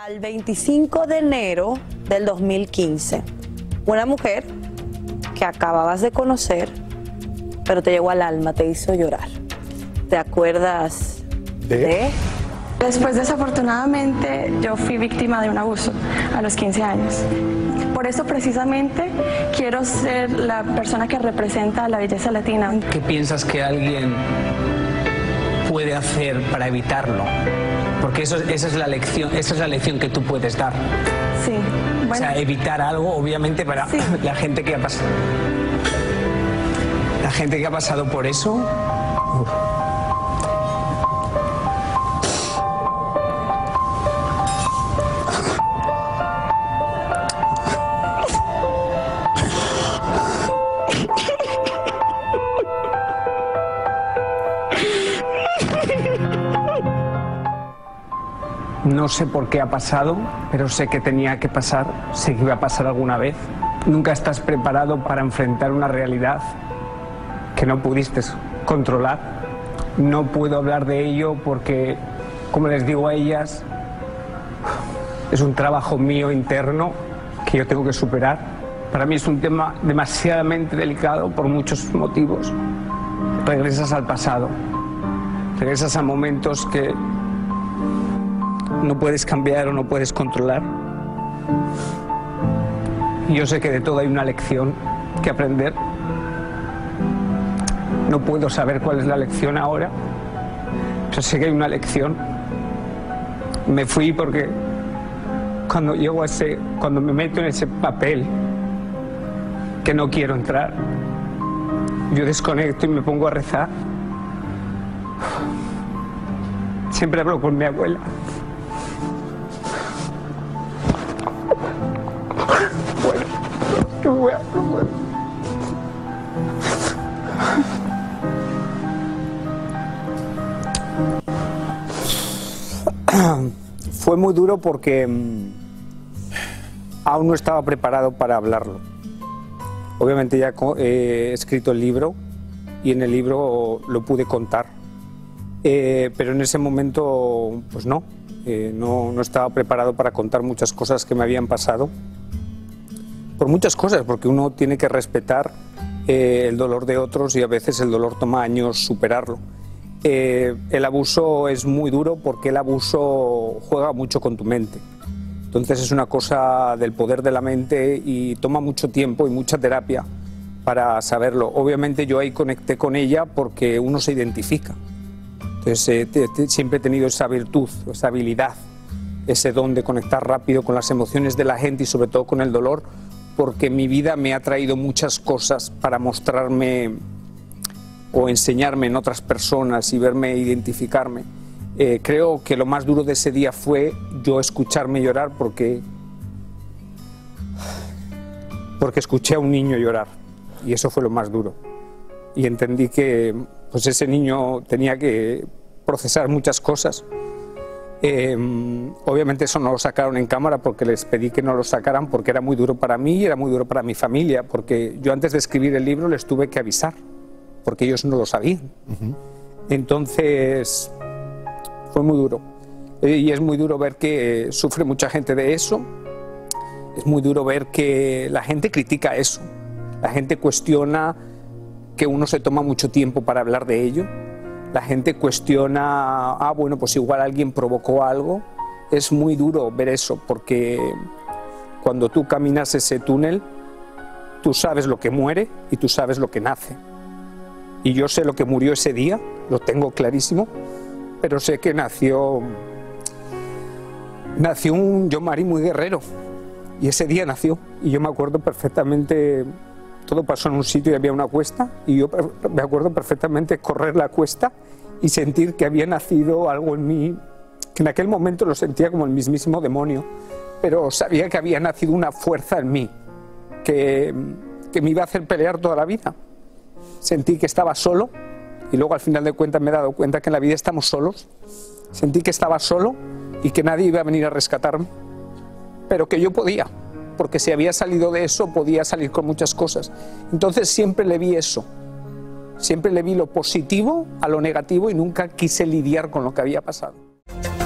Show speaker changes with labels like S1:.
S1: al 25 de enero del 2015. Una mujer que acababas de conocer, pero te llegó al alma, te hizo llorar. ¿Te acuerdas de?
S2: Después, desafortunadamente, yo fui víctima de un abuso a los 15 años. Por eso, precisamente, quiero ser la persona que representa la belleza latina.
S3: ¿Qué piensas que alguien puede hacer para evitarlo? Porque esa es la lección que tú puedes dar.
S2: Sí. Bueno,
S3: o sea, evitar algo, obviamente, para
S2: sí.
S3: la gente que ha pasado por eso. Uf. No sé por qué ha pasado, pero sé que tenía que pasar, sé que iba a pasar alguna vez. Nunca estás preparado para enfrentar una realidad que no pudiste controlar. No puedo hablar de ello porque, como les digo a ellas, es un trabajo mío interno que yo tengo que superar. Para mí es un tema demasiadamente delicado por muchos motivos. Regresas al pasado, regresas a momentos que no puedes cambiar o no puedes controlar. Y yo sé que de todo hay una lección que aprender. No puedo saber cuál es la lección ahora, pero sé que hay una lección. Me fui porque cuando me meto en ese papel que no quiero entrar, yo desconecto y me pongo a rezar. Siempre hablo con mi abuela.
S4: Fue muy duro porque aún no estaba preparado para hablarlo. Obviamente ya he escrito el libro y en el libro lo pude contar, pero en ese momento pues no estaba preparado para contar muchas cosas que me habían pasado. Por muchas cosas, porque uno tiene que respetar el dolor de otros y a veces el dolor toma años superarlo. El abuso es muy duro porque el abuso juega mucho con tu mente. Entonces es una cosa del poder de la mente y toma mucho tiempo y mucha terapia para saberlo. Obviamente yo ahí conecté con ella porque uno se identifica. Entonces siempre he tenido esa virtud, esa habilidad, ese don de conectar rápido con las emociones de la gente y sobre todo con el dolor, porque mi vida me ha traído muchas cosas para mostrarme o enseñarme en otras personas y verme identificarme. Creo que lo más duro de ese día fue yo escucharme llorar porque escuché a un niño llorar y eso fue lo más duro. Y entendí que pues ese niño tenía que procesar muchas cosas. Obviamente eso no lo sacaron en cámara porque les pedí que no lo sacaran porque era muy duro para mí y era muy duro para mi familia, porque yo antes de escribir el libro les tuve que avisar porque ellos no lo sabían. Entonces fue muy duro y es muy duro ver que sufre mucha gente de eso. Es muy duro ver que la gente critica eso, la gente cuestiona que uno se toma mucho tiempo para hablar de ello. La gente cuestiona, bueno, pues igual alguien provocó algo. Es muy duro ver eso, porque cuando tú caminas ese túnel, tú sabes lo que muere y tú sabes lo que nace. Y yo sé lo que murió ese día, lo tengo clarísimo, pero sé que nació un John-Marie muy guerrero. Y ese día nació, y yo me acuerdo perfectamente. Todo pasó en un sitio y había una cuesta y yo me acuerdo perfectamente correr la cuesta y sentir que había nacido algo en mí, que en aquel momento lo sentía como el mismísimo demonio, pero sabía que había nacido una fuerza en mí que me iba a hacer pelear toda la vida. Sentí que estaba solo y luego al final de cuentas me he dado cuenta que en la vida estamos solos. Sentí que estaba solo y que nadie iba a venir a rescatarme, pero que yo podía. Porque si había salido de eso, podía salir con muchas cosas. Entonces siempre le vi eso. Siempre le vi lo positivo a lo negativo y nunca quise lidiar con lo que había pasado.